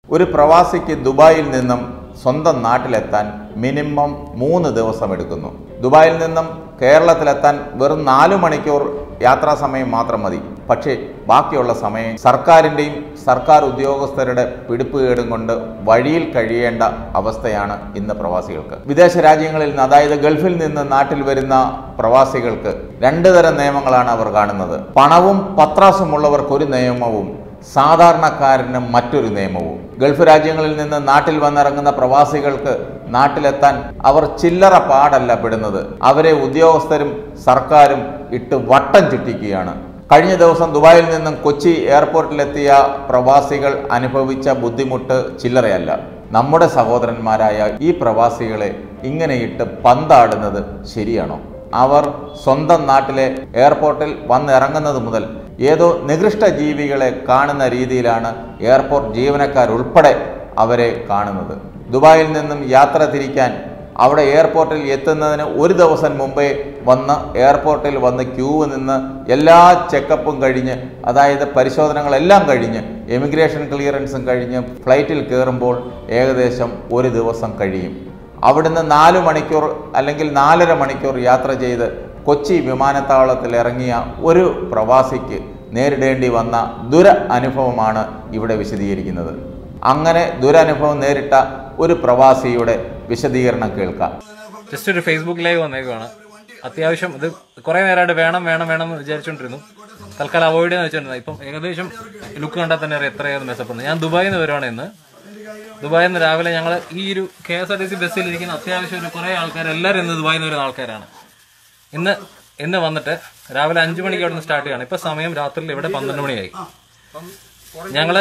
ഒരു പ്രവാസിക്ക് ദുബായിൽ നിന്നും സ്വന്തം നാട്ടിലെത്താൻ മിനിമം 3 ദിവസം എടുക്കുന്നു. ദുബായിൽ നിന്നും കേരളത്തിലെത്താൻ വെറും 4 മണിക്കൂർ യാത്രാ സമയം മാത്രം മതി. പക്ഷേ ബാക്കിയുള്ള സമയം സർക്കാരിൻ്റെയും സർക്കാർ ഉദ്യോഗസ്ഥരുടെ പിടിപ്പുകേടും കൊണ്ട് വഴിയിൽ കഴിയേണ്ട അവസ്ഥയാണ് ഇന്ന് പ്രവാസികൾക്ക്. വിദേശ രാജ്യങ്ങളിൽ നിന്ന്, അതായത് ഗൾഫിൽ നിന്ന് നാട്ടിൽ വരുന്ന പ്രവാസികൾക്ക് 2 തരം നിയമങ്ങളാണ് അവർ കാണുന്നത്. പണവും പത്രാസും ഉള്ളവർക്ക് ഒരു നിയമവും, സാധാരണക്കാരന് മറ്റൊരു നിയമവും. ഗൾഫ് രാജ്യങ്ങളിൽ നിന്ന് നാട്ടിൽ വന്നിറങ്ങുന്ന പ്രവാസികൾക്ക് നാട്ടിലെത്താൻ അവർ ചില്ലറ പാടല്ല പെടുന്നത്. അവരെ ഉദ്യോഗസ്ഥരും സർക്കാരും ഇട്ട് വട്ടം ചുറ്റിക്കുകയാണ്. കഴിഞ്ഞ ദിവസം ദുബായിൽ നിന്നും കൊച്ചി എയർപോർട്ടിലെത്തിയ പ്രവാസികൾ അനുഭവിച്ച ബുദ്ധിമുട്ട് ചില്ലറയല്ല. നമ്മുടെ സഹോദരന്മാരായ ഈ പ്രവാസികളെ ഇങ്ങനെയിട്ട് പന്താടുന്നത് ശരിയാണോ? അവർ സ്വന്തം നാട്ടിലെ എയർപോർട്ടിൽ വന്നിറങ്ങുന്നത് മുതൽ ഏതോ നികൃഷ്ട ജീവികളെ കാണുന്ന രീതിയിലാണ് എയർപോർട്ട് ജീവനക്കാരുൾപ്പെടെ അവരെ കാണുന്നത്. ദുബായിൽ നിന്നും യാത്ര തിരിക്കാൻ അവിടെ എയർപോർട്ടിൽ എത്തുന്നതിന് 1 ദിവസം മുമ്പേ വന്ന് എയർപോർട്ടിൽ വന്ന് ക്യൂ നിന്ന് എല്ലാ ചെക്കപ്പും കഴിഞ്ഞ്, അതായത് പരിശോധനകളെല്ലാം കഴിഞ്ഞ്, എമിഗ്രേഷൻ ക്ലിയറൻസും കഴിഞ്ഞ് ഫ്ലൈറ്റിൽ കയറുമ്പോൾ ഏകദേശം 1 ദിവസം കഴിയും. അവിടുന്ന് 4 മണിക്കൂർ അല്ലെങ്കിൽ 4.5 മണിക്കൂർ യാത്ര ചെയ്ത് കൊച്ചി വിമാനത്താവളത്തിൽ ഇറങ്ങിയ ഒരു പ്രവാസിക്ക് നേരിടേണ്ടി വന്ന അനുഭവമാണ് ഇവിടെ വിശദീകരിക്കുന്നത്. അങ്ങനെ ദുരനുഭവം നേരിട്ട ഒരു പ്രവാസിയുടെ വിശദീകരണം കേൾക്കാം. ജസ്റ്റ് ഒരു ഫേസ്ബുക്ക് ലൈവ് വന്നേക്കുവാണ്. അത്യാവശ്യം ഇത് കുറേ നേരമായിട്ട് വേണം എന്ന് വിചാരിച്ചുകൊണ്ടിരുന്നു. തൽക്കാലം അവോയ്ഡ് ചെയ്യാൻ വെച്ചിട്ടുണ്ടായിരുന്നു. ഇപ്പം ഏകദേശം ലുക്ക് കണ്ടാൽ തന്നെ അറിയാം എത്രയാണ് മെസ്സപ്പെടുന്നത്. ഞാൻ ദുബായിൽ നിന്ന് വരുവാണ് ഇന്ന്. ദുബായിൽ നിന്ന് രാവിലെ ഞങ്ങൾ ഈ ഒരു KSRTC ബസ്സിലിരിക്കുന്ന അത്യാവശ്യം ഒരു കുറേ ആൾക്കാർ, എല്ലാവരും ഇന്ന് ദുബായിൽ നിന്ന് വരുന്ന ആൾക്കാരാണ്. ഇന്ന് വന്നിട്ട് രാവിലെ 5 മണിക്ക് അവിടെ നിന്ന് സ്റ്റാർട്ട് ചെയ്യാണ്. ഇപ്പൊ സമയം രാത്രിയിൽ ഇവിടെ 12 മണിയായി. ഞങ്ങള്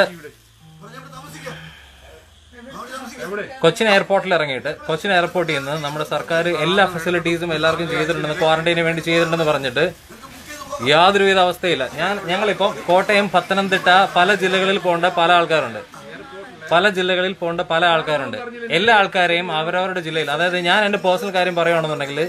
കൊച്ചിൻ എയർപോർട്ടിൽ ഇറങ്ങിയിട്ട് കൊച്ചിൻ എയർപോർട്ടിൽ നിന്ന് നമ്മുടെ സർക്കാർ എല്ലാ ഫെസിലിറ്റീസും എല്ലാവർക്കും ചെയ്തിട്ടുണ്ടെന്ന്, ക്വാറന്റൈന് വേണ്ടി ചെയ്തിട്ടുണ്ടെന്ന് പറഞ്ഞിട്ട് യാതൊരുവിധ അവസ്ഥയില്ല. ഞങ്ങളിപ്പം കോട്ടയം, പത്തനംതിട്ട പല ജില്ലകളിൽ പോകേണ്ട പല ആൾക്കാരുണ്ട്. എല്ലാ ആൾക്കാരെയും അവരവരുടെ ജില്ലയിൽ, അതായത് ഞാൻ എന്റെ പേഴ്സണൽ കാര്യം പറയുകയാണെന്നുണ്ടെങ്കിൽ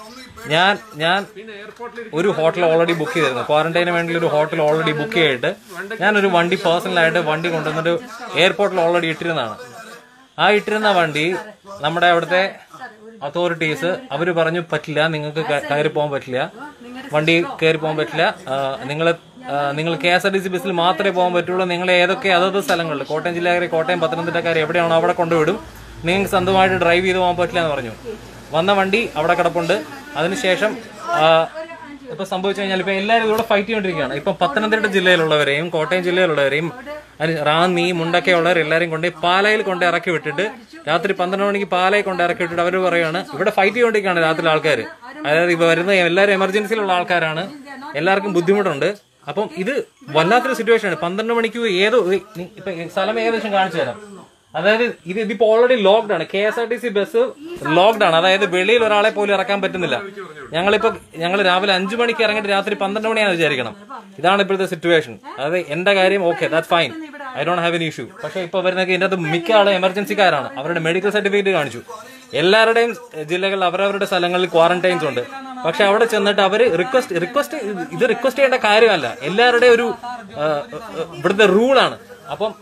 ഞാൻ ഒരു ഹോട്ടൽ ഓൾറെഡി ബുക്ക് ചെയ്തിരുന്നു. ക്വാറന്റൈന് വേണ്ടി ഒരു ഹോട്ടൽ ഓൾറെഡി ബുക്ക് ചെയ്തിട്ട് ഞാനൊരു വണ്ടി പേഴ്സണലായിട്ട് വണ്ടി കൊണ്ടുവന്നിട്ട് എയർപോർട്ടിൽ ഓൾറെഡി ഇട്ടിരുന്നതാണ്. ആ ഇട്ടിരുന്ന വണ്ടി നമ്മുടെ അവിടുത്തെ അതോറിറ്റീസ് അവര് പറഞ്ഞു പറ്റില്ല, നിങ്ങൾക്ക് കയറി പോകാൻ പറ്റില്ല, വണ്ടി കയറി പോകാൻ പറ്റില്ല, നിങ്ങൾ KSRTC ബസ്സിൽ മാത്രമേ പോകാൻ പറ്റുള്ളൂ. നിങ്ങൾ ഏതൊക്കെ അതത് സ്ഥലങ്ങളിൽ, കോട്ടയം ജില്ലക്കാരെ, കോട്ടയം പത്തനംതിട്ടക്കാരെ എവിടെയാണോ അവിടെ കൊണ്ടുവിടും, നിങ്ങൾക്ക് സ്വന്തമായിട്ട് ഡ്രൈവ് ചെയ്ത് പോകാൻ പറ്റില്ല എന്ന് പറഞ്ഞു. വന്ന വണ്ടി അവിടെ കിടപ്പുണ്ട്. അതിനുശേഷം ഇപ്പൊ സംഭവിച്ചു കഴിഞ്ഞാൽ ഇപ്പൊ എല്ലാവരും ഇവിടെ ഫൈറ്റ് ചെയ്തുകൊണ്ടിരിക്കുകയാണ്. ഇപ്പം പത്തനംതിട്ട ജില്ലയിലുള്ളവരെയും കോട്ടയം ജില്ലയിലുള്ളവരെയും റാന്നി, മുണ്ടക്കയുള്ളവർ എല്ലാവരെയും കൊണ്ട് പാലായിൽ കൊണ്ട് ഇറക്കി വിട്ടിട്ട് രാത്രി 12 മണിക്ക് പാലായിൽ കൊണ്ട് ഇറക്കി വിട്ടിട്ട് അവർ പറയുകയാണ് ഇവിടെ ഫൈറ്റ് ചെയ്തുകൊണ്ടിരിക്കുകയാണ് രാത്രി ആൾക്കാർ. അതായത് ഇപ്പൊ വരുന്ന എല്ലാവരും എമർജൻസിയിലുള്ള ആൾക്കാരാണ്, എല്ലാവർക്കും ബുദ്ധിമുട്ടുണ്ട്. അപ്പം ഇത് വല്ലാത്തൊരു സിറ്റുവേഷൻ ആണ്. 12 മണിക്ക് ഇപ്പൊ സ്ഥലം ഏകദേശം കാണിച്ചു തരാം. അതായത് ഇതിപ്പോ ഓൾറെഡി ലോക്ക്ഡ് ആണ്. KSRTC ബസ് ലോക്ക്ഡ് ആണ്. അതായത് വെളിയിൽ ഒരാളെ പോലും ഇറക്കാൻ പറ്റുന്നില്ല. ഞങ്ങൾ രാവിലെ 5 മണിക്ക് ഇറങ്ങിയിട്ട് രാത്രി 12 മണിയാണെന്ന് വിചാരിക്കണം. ഇതാണ് ഇപ്പോഴത്തെ സിറ്റുവേഷൻ. അതായത് എന്റെ കാര്യം okay, that's fine, I don't have an issue. പക്ഷെ ഇപ്പൊ വരുന്നൊക്കെ ഇതിന്റെ അകത്ത് മിക്ക ആളും എമർജൻസിക്കാരാണ്. അവരുടെ മെഡിക്കൽ സർട്ടിഫിക്കറ്റ് കാണിച്ചു. എല്ലാവരുടെയും ജില്ലകളിൽ അവരവരുടെ സ്ഥലങ്ങളിൽ ക്വാറന്റൈൻസ് ഉണ്ട്. പക്ഷെ അവിടെ ചെന്നിട്ട് അവര് റിക്വസ്റ്റ് ചെയ്യേണ്ട കാര്യമല്ല, എല്ലാവരുടെയും ഒരു ഇവിടുത്തെ റൂളാണ്. അപ്പം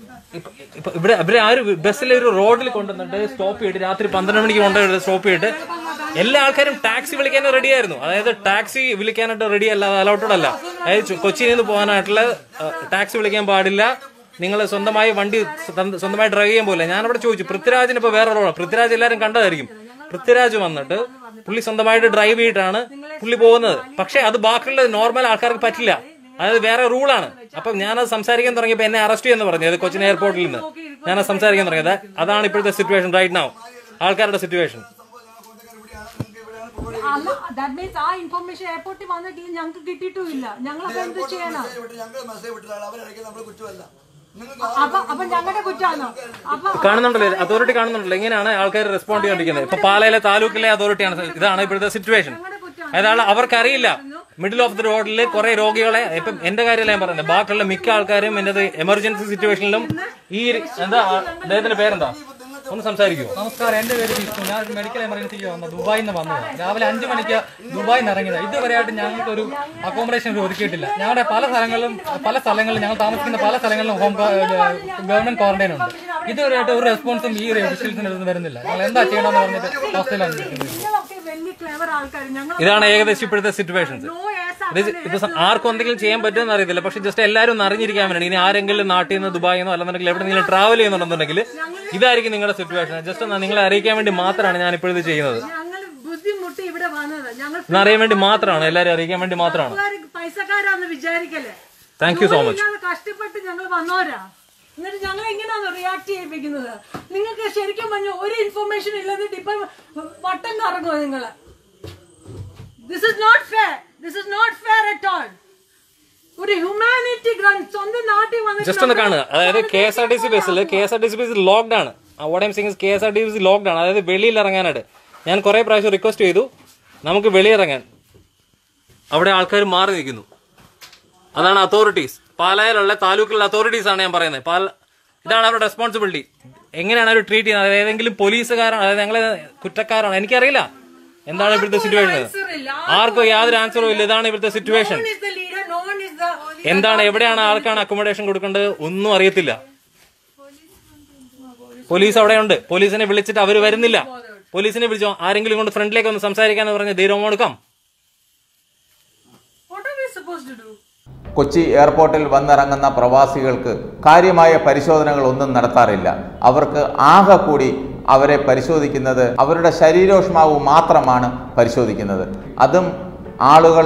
ഇവിടെ ആ ഒരു ബസ്സിലെ ഒരു റോഡിൽ കൊണ്ടുവന്നിട്ട് സ്റ്റോപ്പ് ചെയ്തിട്ട് രാത്രി 12 മണിക്ക് കൊണ്ടുപോയിട്ട് സ്റ്റോപ്പ് ചെയ്തിട്ട് എല്ലാ ആൾക്കാരും ടാക്സി വിളിക്കാനും റെഡിയായിരുന്നു. അതായത് ടാക്സി വിളിക്കാനായിട്ട് റെഡി അല്ല, അലൗട്ടഡ് അല്ല. അതായത് കൊച്ചിയിൽ നിന്ന് പോകാനായിട്ടുള്ള ടാക്സി വിളിക്കാൻ പാടില്ല. നിങ്ങൾ സ്വന്തമായി വണ്ടി സ്വന്തമായി ഡ്രൈവ് ചെയ്യാൻ പോകില്ല. ഞാനവിടെ ചോദിച്ചു, പൃഥ്വിരാജിന് ഇപ്പൊ വേറെ റോളാണ്. പൃഥ്വിരാജ് എല്ലാവരും കണ്ടതായിരിക്കും. പൃഥ്വിരാജ് വന്നിട്ട് പുള്ളി സ്വന്തമായിട്ട് ഡ്രൈവ് ചെയ്തിട്ടാണ് പുള്ളി പോകുന്നത്. പക്ഷെ അത് ബാക്കിയുള്ള നോർമൽ ആൾക്കാർക്ക് പറ്റില്ല. അതായത് വേറെ റൂളാണ്. അപ്പം ഞാനത് സംസാരിക്കാൻ തുടങ്ങിയപ്പോൾ എന്നെ അറസ്റ്റ് ചെയ്യുമെന്ന് പറഞ്ഞു. അത് കൊച്ചിൻ എയർപോർട്ടിൽ നിന്ന് ഞാനത് സംസാരിക്കാൻ തുടങ്ങിയത്. അതാണ് ഇപ്പോഴത്തെ സിറ്റുവേഷൻ റൈറ്റ് നൗ, ആൾക്കാരുടെ സിറ്റുവേഷൻ. ആ ഇൻഫർമേഷൻ എയർപോർട്ടിൽ വന്നിട്ട് ഞങ്ങൾക്ക് കിട്ടിയിട്ടുമില്ല. ഞങ്ങളൊക്കെ എന്ത് ചെയ്യണം? കാണുന്നുണ്ടല്ലോ, അതോറിറ്റി കാണുന്നുണ്ടല്ലോ. ഇങ്ങനെയാണ് ആൾക്കാർ റെസ്പോണ്ട് ചെയ്തിരിക്കുന്നത്. ഇപ്പൊ പാലയിലെ താലൂക്കിലെ അതോറിറ്റിയാണ്. ഇതാണ് ഇപ്പോഴത്തെ സിറ്റുവേഷൻ. അതായത് അവർക്കറിയില്ല മിഡിൽ ഓഫ് ദി റോഡിൽ കുറെ രോഗികളെ, ഇപ്പം എന്റെ കാര്യമല്ല ഞാൻ പറയുന്നത്, ബാക്കിയുള്ള മിക്ക ആൾക്കാരും എന്റെ എമർജൻസി സിറ്റുവേഷനിലും ഈ എന്താ അദ്ദേഹത്തിന്റെ പേരെന്താ ഒന്ന് സംസാരിക്കുമോ? നമസ്കാരം, എൻ്റെ പേര് വിഷ്ണു. ഞാൻ മെഡിക്കൽ എമർജൻസിക്ക് വന്നത് ദുബായിൽ നിന്ന് വന്നത്. രാവിലെ 5 മണിക്ക് ദുബായിൽ നിന്ന് ഇറങ്ങിയത്. ഇതുവരെയായിട്ട് ഞങ്ങൾക്ക് ഒരു അക്കോമഡേഷൻ ഒരുക്കിയിട്ടില്ല. ഞങ്ങളുടെ പല സ്ഥലങ്ങളിലും ഞങ്ങൾ താമസിക്കുന്ന പല സ്ഥലങ്ങളിലും ഗവൺമെന്റ് ക്വാറന്റൈൻ ഉണ്ട്. ഇതുവരെയായിട്ട് ഒരു റെസ്പോൺസും ഈ ഒഫീഷ്യൽസിന് വരുന്നില്ല. ഞങ്ങൾ എന്താ ചെയ്യണമെന്ന് പറഞ്ഞിട്ട് ഹോസ്റ്റലിലാണ്. ഇതാണ് ഏകദേശം ഇപ്പോഴത്തെ സിറ്റുവേഷൻസ്. ഇപ്പൊ ആർക്കും എന്തെങ്കിലും ചെയ്യാൻ പറ്റുമെന്ന് അറിയത്തില്ല. പക്ഷെ ജസ്റ്റ് എല്ലാവരും ഒന്ന് അറിഞ്ഞിരിക്കാൻ വേണ്ടി, ഇനി ആരെങ്കിലും നാട്ടിൽ നിന്ന് ദുബായിൽ നിന്നോ അല്ലെന്നുണ്ടെങ്കിൽ എവിടെയെങ്കിലും ട്രാവൽ ചെയ്യുന്നുണ്ടെന്നുണ്ടെങ്കിൽ ഇതായിരിക്കും നിങ്ങളുടെ സിറ്റുവേഷൻ. ജസ്റ്റ് നിങ്ങളെ അറിയിക്കാൻ വേണ്ടി മാത്രമാണ് ഞാൻ ഇപ്പോഴിത് ചെയ്യുന്നത്. അറിയാൻ വേണ്ടി മാത്രമാണ്, എല്ലാവരും അറിയിക്കാൻ വേണ്ടി മാത്രമാണ്. പൈസക്കാരാന്ന് വിചാരിക്കല്ലേ. Thank you so much. കഷ്ടപ്പെട്ട് ഞങ്ങൾ വന്നോരാ, എന്നിട്ട് ഞങ്ങൾ എങ്ങനെയാണോ റിയാക്ട് ചെയ്യിപ്പിക്കുന്നത്? നിങ്ങൾക്ക് ശരിക്കും പറഞ്ഞ ഒരു ഇൻഫർമേഷൻ ഇല്ലെന്നിട്ട് ഇപ്പൊ വട്ടം കറങ്ങുമോ നിങ്ങള്? This is not fair. This is not fair at all. ഒരു ഹ്യൂമാനിറ്റി ഗ്രൗണ്ട് സ്വന്തം നാട്ടിൽ വന്നിട്ട് ജസ്റ്റ് ഒന്ന് കാണുക. അതായത് KSRTC ബസ് ലോക്ക്ഡ് ആണ്. What I'm saying KSRTC locked ആണ്. അതായത് വെളിയിൽ ഇറങ്ങാനായിട്ട് ഞാൻ കുറെ പ്രാവശ്യം റിക്വസ്റ്റ് ചെയ്തു, നമുക്ക് വെളിയിറങ്ങാൻ. അവിടെ ആൾക്കാർ മാറി നിൽക്കുന്നു. അതാണ് അതോറിറ്റീസ്, പാലായിലുള്ള താലൂക്കിലുള്ള അതോറിറ്റീസ് ആണ് ഞാൻ പറയുന്നത്. ഇതാണ് അവരുടെ റെസ്പോൺസിബിലിറ്റി. എങ്ങനെയാണ് അവർ ട്രീറ്റ് ചെയ്യുന്നത്? ഏതെങ്കിലും പോലീസുകാരാണ്, അതായത് ഞങ്ങളെ കുറ്റക്കാരാണ്, എനിക്കറിയില്ല എന്താണ് ഇവിടുത്തെ സിറ്റുവേഷൻ. ആർക്കും യാതൊരു ആൻസറും ഇല്ല. ഇതാണ് ഇവിടുത്തെ സിറ്റുവേഷൻ. എന്താണ്, എവിടെയാണ് ആർക്കാണ് അക്കോമഡേഷൻ കൊടുക്കേണ്ടത് ഒന്നും അറിയത്തില്ല. പോലീസ് അവിടെ ഉണ്ട്. പോലീസിനെ വിളിച്ചിട്ട് അവർ വരുന്നില്ല. പോലീസിനെ വിളിച്ചോ, ആരെങ്കിലും കൊണ്ട് ഫ്രണ്ടിലേക്ക് ഒന്ന് സംസാരിക്കാന്ന് പറഞ്ഞ് ധീരം കൊടുക്കാം. കൊച്ചി എയർപോർട്ടിൽ വന്നിറങ്ങുന്ന പ്രവാസികൾക്ക് കാര്യമായ പരിശോധനകൾ ഒന്നും നടത്താറില്ല. അവർക്ക് ആകെ കൂടി അവരെ പരിശോധിക്കുന്നത് അവരുടെ ശരീരോഷ്മാവ് മാത്രമാണ് പരിശോധിക്കുന്നത്. അതും ആളുകൾ,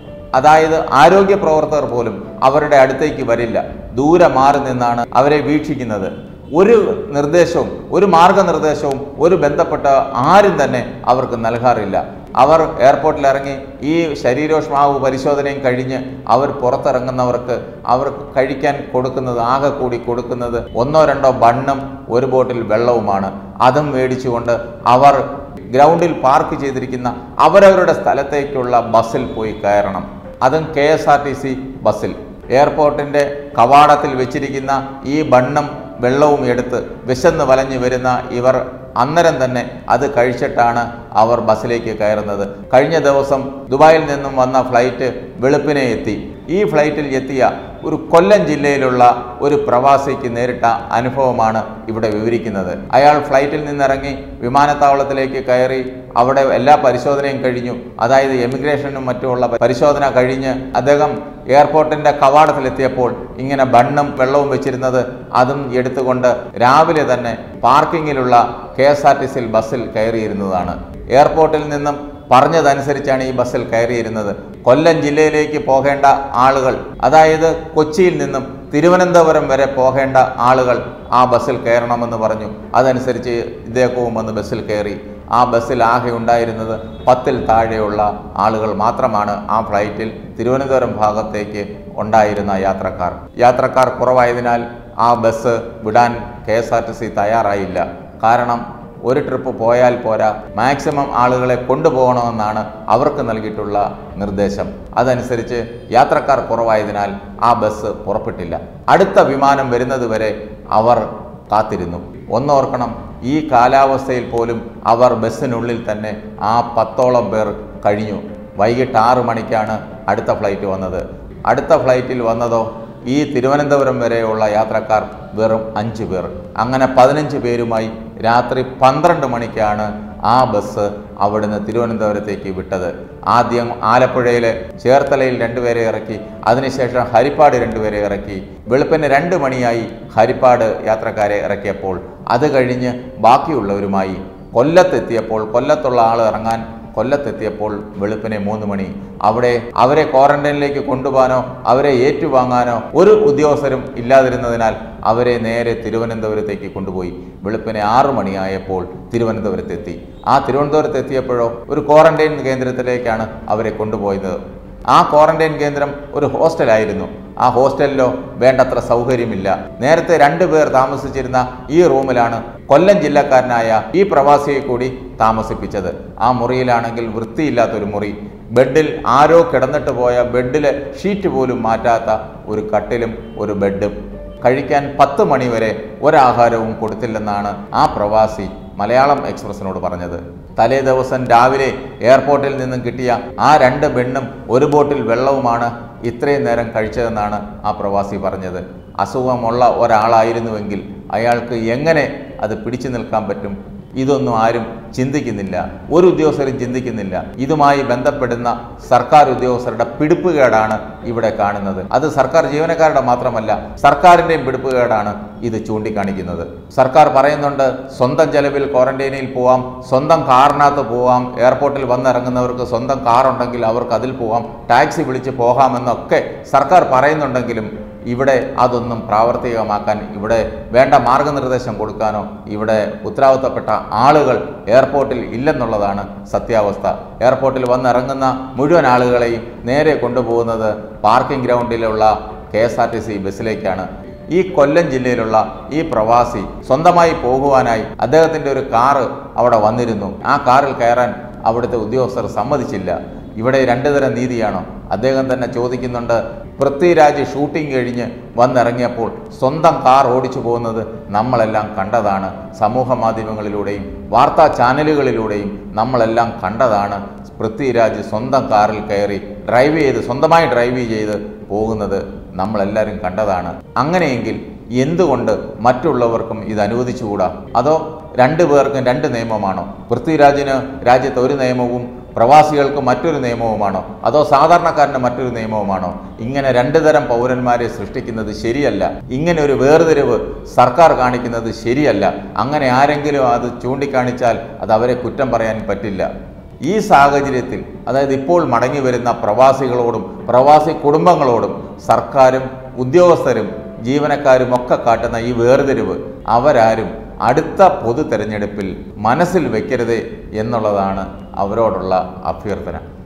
അതായത് ആരോഗ്യ പ്രവർത്തകർ പോലും അവരുടെ അടുത്തേക്ക് വരില്ല. ദൂരെ മാറി നിന്നാണ് അവരെ വീക്ഷിക്കുന്നത്. ഒരു നിർദ്ദേശവും ഒരു മാർഗനിർദ്ദേശവും ഒരു ബന്ധപ്പെട്ട ആരും തന്നെ അവർക്ക് നൽകാറില്ല. അവർ എയർപോർട്ടിൽ ഇറങ്ങി ഈ ശരീരോഷ്മാവ് പരിശോധനയും കഴിഞ്ഞ് അവർ പുറത്തിറങ്ങുന്നവർക്ക് അവർക്ക് കഴിക്കാൻ കൊടുക്കുന്നത്, ആകെ കൂടി കൊടുക്കുന്നത് 1-2 ബണ്ണും ഒരു ബോട്ടിൽ വെള്ളവുമാണ്. അതും മേടിച്ചുകൊണ്ട് അവർ ഗ്രൗണ്ടിൽ പാർക്ക് ചെയ്തിരിക്കുന്ന അവരവരുടെ സ്ഥലത്തേക്കുള്ള ബസ്സിൽ പോയി കയറണം. അതും KSRTC ബസ്സിൽ. എയർപോർട്ടിൻ്റെ കവാടത്തിൽ വെച്ചിരിക്കുന്ന ഈ ബണ്ണും വെള്ളവും എടുത്ത് വിശന്ന് വലഞ്ഞു വരുന്ന ഇവർ അന്നേരം തന്നെ അത് കഴിച്ചിട്ടാണ് അവർ ബസ്സിലേക്ക് കയറുന്നത്. കഴിഞ്ഞ ദിവസം ദുബായിൽ നിന്നും വന്ന ഫ്ലൈറ്റ് വെളുപ്പിനെ എത്തി. ഈ ഫ്ലൈറ്റിൽ എത്തിയ ഒരു കൊല്ലം ജില്ലയിലുള്ള ഒരു പ്രവാസിക്ക് നേരിട്ട അനുഭവമാണ് ഇവിടെ വിവരിക്കുന്നത്. അയാൾ ഫ്ലൈറ്റിൽ നിന്നിറങ്ങി വിമാനത്താവളത്തിലേക്ക് കയറി അവിടെ എല്ലാ പരിശോധനയും കഴിഞ്ഞു. അതായത് എമിഗ്രേഷനും മറ്റുമുള്ള പരിശോധന കഴിഞ്ഞ് അദ്ദേഹം എയർപോർട്ടിൻ്റെ കവാടത്തിലെത്തിയപ്പോൾ ഇങ്ങനെ ബണ്ണും വെള്ളവും വെച്ചിരുന്നത് അതും എടുത്തുകൊണ്ട് രാവിലെ തന്നെ പാർക്കിങ്ങിലുള്ള KSRTC ബസ്സിൽ കയറിയിരുന്നതാണ്. എയർപോർട്ടിൽ നിന്നും പറഞ്ഞതനുസരിച്ചാണ് ഈ ബസ്സിൽ കയറിയിരുന്നത്. കൊല്ലം ജില്ലയിലേക്ക് പോകേണ്ട ആളുകൾ, അതായത് കൊച്ചിയിൽ നിന്നും തിരുവനന്തപുരം വരെ പോകേണ്ട ആളുകൾ ആ ബസ്സിൽ കയറണമെന്ന് പറഞ്ഞു. അതനുസരിച്ച് ഇദ്ദേഹവും വന്ന് ബസ്സിൽ കയറി. ആ ബസ്സിൽ ആകെ ഉണ്ടായിരുന്നത് 10-ൽ താഴെയുള്ള ആളുകൾ മാത്രമാണ് ആ ഫ്ലൈറ്റിൽ തിരുവനന്തപുരം ഭാഗത്തേക്ക് ഉണ്ടായിരുന്ന യാത്രക്കാർ കുറവായതിനാൽ ആ ബസ് വിടാൻ KSRTC തയ്യാറായില്ല. കാരണം ഒരു ട്രിപ്പ് പോയാൽ പോരാ, മാക്സിമം ആളുകളെ കൊണ്ടുപോകണമെന്നാണ് അവർക്ക് നൽകിയിട്ടുള്ള നിർദ്ദേശം. അതനുസരിച്ച് യാത്രക്കാർ കുറവായതിനാൽ ആ ബസ് പുറപ്പെട്ടില്ല. അടുത്ത വിമാനം വരുന്നത് വരെ അവർ കാത്തിരുന്നു. ഒന്നോർക്കണം, ഈ കാലാവസ്ഥയിൽ പോലും അവർ ബസ്സിനുള്ളിൽ തന്നെ ആ 10ഓളം പേർ കഴിഞ്ഞു. വൈകിട്ട് 6 മണിക്കാണ് അടുത്ത ഫ്ലൈറ്റ് വന്നത്. അടുത്ത ഫ്ലൈറ്റിൽ വന്നതോ ഈ തിരുവനന്തപുരം വരെയുള്ള യാത്രക്കാർ വെറും 5 പേർ. അങ്ങനെ 15 പേരുമായി രാത്രി 12 മണിക്കാണ് ആ ബസ് അവിടുന്ന് തിരുവനന്തപുരത്തേക്ക് വിട്ടത്. ആദ്യം ആലപ്പുഴയിലെ ചേർത്തലയിൽ 2 പേരെ ഇറക്കി, അതിനുശേഷം ഹരിപ്പാട് 2 പേരെ ഇറക്കി. വെളുപ്പിന് 2 മണിയായി ഹരിപ്പാട് യാത്രക്കാരെ ഇറക്കിയപ്പോൾ അത് കഴിഞ്ഞ് ബാക്കിയുള്ളവരുമായി കൊല്ലത്തെത്തിയപ്പോൾ, കൊല്ലത്തുള്ള ആൾ ഇറങ്ങാൻ കൊല്ലത്തെത്തിയപ്പോൾ വെളുപ്പിനെ 3 മണി. അവിടെ അവരെ ക്വാറന്റൈനിലേക്ക് കൊണ്ടുപോകാനോ അവരെ ഏറ്റുവാങ്ങാനോ ഒരു ഉദ്യോഗസ്ഥരും ഇല്ലാതിരുന്നതിനാൽ അവരെ നേരെ തിരുവനന്തപുരത്തേക്ക് കൊണ്ടുപോയി. വെളുപ്പിനെ 6 മണിയായപ്പോൾ തിരുവനന്തപുരത്തെത്തി. ആ തിരുവനന്തപുരത്തെത്തിയപ്പോഴോ ഒരു ക്വാറന്റൈൻ കേന്ദ്രത്തിലേക്കാണ് അവരെ കൊണ്ടുപോയത്. ആ ക്വാറന്റൈൻ കേന്ദ്രം ഒരു ഹോസ്റ്റലായിരുന്നു. ആ ഹോസ്റ്റലിലോ വേണ്ടത്ര സൗകര്യമില്ല. നേരത്തെ 2 പേർ താമസിച്ചിരുന്ന ഈ റൂമിലാണ് കൊല്ലം ജില്ലക്കാരനായ ഈ പ്രവാസിയെ കൂടി താമസിപ്പിച്ചത്. ആ മുറിയിലാണെങ്കിൽ വൃത്തിയില്ലാത്തൊരു മുറി. ബെഡിൽ ആരോ കിടന്നിട്ട് പോയ ബെഡിലെ ഷീറ്റ് പോലും മാറ്റാത്ത ഒരു കട്ടിലും ഒരു ബെഡും. കഴിക്കാൻ 10 മണി വരെ ഒരാഹാരവും കൊടുത്തില്ലെന്നാണ് ആ പ്രവാസി മലയാളം എക്സ്പ്രസിനോട് പറഞ്ഞത്. തലേ ദിവസം രാവിലെ എയർപോർട്ടിൽ നിന്നും കിട്ടിയ ആ 2 ബെണ്ണും 1 ബോട്ടിൽ വെള്ളവുമാണ് ഇത്രയും നേരം കഴിച്ചതെന്നാണ് ആ പ്രവാസി പറഞ്ഞത്. അസുഖമുള്ള ഒരാളായിരുന്നുവെങ്കിൽ അയാൾക്ക് എങ്ങനെ അത് പിടിച്ചു നിൽക്കാൻ പറ്റും? ഇതൊന്നും ആരും ചിന്തിക്കുന്നില്ല, ഒരു ഉദ്യോഗസ്ഥരും ചിന്തിക്കുന്നില്ല. ഇതുമായി ബന്ധപ്പെടുന്ന സർക്കാർ ഉദ്യോഗസ്ഥരുടെ പിടിപ്പുകേടാണ് ഇവിടെ കാണുന്നത്. അത് സർക്കാർ ജീവനക്കാരുടെ മാത്രമല്ല, സർക്കാരിൻ്റെയും പിടിപ്പുകേടാണ് ഇത് ചൂണ്ടിക്കാണിക്കുന്നത്. സർക്കാർ പറയുന്നുണ്ട് സ്വന്തം ചെലവിൽ ക്വാറന്റൈനിൽ പോവാം, സ്വന്തം കാറിനകത്ത് പോവാം, എയർപോർട്ടിൽ വന്നിറങ്ങുന്നവർക്ക് സ്വന്തം കാറുണ്ടെങ്കിൽ അവർക്ക് അതിൽ പോവാം, ടാക്സി വിളിച്ച് പോകാമെന്നൊക്കെ സർക്കാർ പറയുന്നുണ്ടെങ്കിലും ഇവിടെ അതൊന്നും പ്രാവർത്തികമാക്കാൻ, ഇവിടെ വേണ്ട മാർഗനിർദ്ദേശം കൊടുക്കാനോ ഇവിടെ ഉത്തരവാദിത്തപ്പെട്ട ആളുകൾ എയർപോർട്ടിൽ ഇല്ലെന്നുള്ളതാണ് സത്യാവസ്ഥ. എയർപോർട്ടിൽ വന്നിറങ്ങുന്ന മുഴുവൻ ആളുകളെയും നേരെ കൊണ്ടുപോകുന്നത് പാർക്കിംഗ് ഗ്രൗണ്ടിലുള്ള KSRTC ബസ്സിലേക്കാണ്. ഈ കൊല്ലം ജില്ലയിലുള്ള ഈ പ്രവാസി സ്വന്തമായി പോകുവാനായി അദ്ദേഹത്തിൻ്റെ ഒരു കാറ് അവിടെ വന്നിരുന്നു. ആ കാറിൽ കയറാൻ അവിടുത്തെ ഉദ്യോഗസ്ഥർ സമ്മതിച്ചില്ല. ഇവിടെ 2 തരം നീതിയാണോ? അദ്ദേഹം തന്നെ ചോദിക്കുന്നുണ്ട്, പൃഥ്വിരാജ് ഷൂട്ടിംഗ് കഴിഞ്ഞ് വന്നിറങ്ങിയപ്പോൾ സ്വന്തം കാർ ഓടിച്ചു പോകുന്നത് നമ്മളെല്ലാം കണ്ടതാണ്. സമൂഹ മാധ്യമങ്ങളിലൂടെയും വാർത്താ ചാനലുകളിലൂടെയും നമ്മളെല്ലാം കണ്ടതാണ്. പൃഥ്വിരാജ് സ്വന്തം കാറിൽ കയറി സ്വന്തമായി ഡ്രൈവ് ചെയ്ത് പോകുന്നത് നമ്മളെല്ലാവരും കണ്ടതാണ്. അങ്ങനെയെങ്കിൽ എന്തുകൊണ്ട് മറ്റുള്ളവർക്കും ഇത് അനുവദിച്ചുകൂടാ? അതോ 2 പേർക്കും 2 നിയമമാണോ? പൃഥ്വിരാജിന് രാജ്യത്ത് ഒരു നിയമവും പ്രവാസികൾക്ക് മറ്റൊരു നിയമവുമാണോ? അതോ സാധാരണക്കാരന് മറ്റൊരു നിയമവുമാണോ? ഇങ്ങനെ 2 തരം പൗരന്മാരെ സൃഷ്ടിക്കുന്നത് ശരിയല്ല. ഇങ്ങനെ ഒരു വേർതിരിവ് സർക്കാർ കാണിക്കുന്നത് ശരിയല്ല. അങ്ങനെ ആരെങ്കിലും അത് ചൂണ്ടിക്കാണിച്ചാൽ അത് അവരെ കുറ്റം പറയാൻ പറ്റില്ല. ഈ സാഹചര്യത്തിൽ, അതായത് ഇപ്പോൾ മടങ്ങി വരുന്ന പ്രവാസികളോടും പ്രവാസി കുടുംബങ്ങളോടും സർക്കാരും ഉദ്യോഗസ്ഥരും ജീവനക്കാരും ഒക്കെ കാട്ടുന്ന ഈ വേർതിരിവ് അവരാരും അടുത്ത പൊതു തെരഞ്ഞെടുപ്പിൽ മനസ്സിൽ വെക്കരുതേ എന്നുള്ളതാണ് അവരോടുള്ള അഭ്യർത്ഥന.